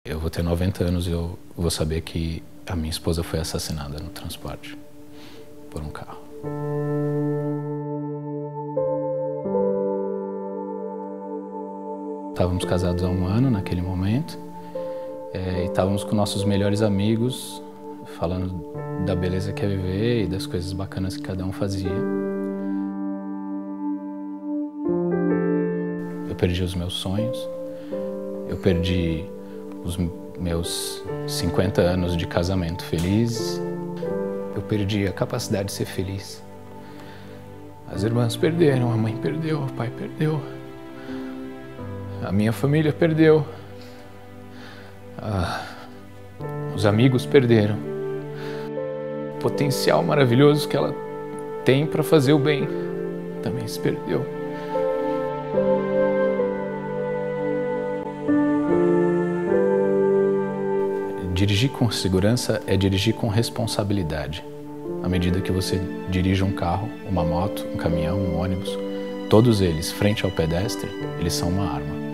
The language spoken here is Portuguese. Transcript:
Eu vou ter 90 anos e eu vou saber que a minha esposa foi assassinada no transporte por um carro. Estávamos casados há 1 ano naquele momento e estávamos com nossos melhores amigos falando da beleza que é viver e das coisas bacanas que cada um fazia. Eu perdi os meus sonhos, eu perdi os meus 50 anos de casamento felizes, eu perdi a capacidade de ser feliz. As irmãs perderam, a mãe perdeu, o pai perdeu, a minha família perdeu, os amigos perderam. O potencial maravilhoso que ela tem para fazer o bem também se perdeu. Dirigir com segurança é dirigir com responsabilidade. À medida que você dirige um carro, uma moto, um caminhão, um ônibus, todos eles, frente ao pedestre, eles são uma arma.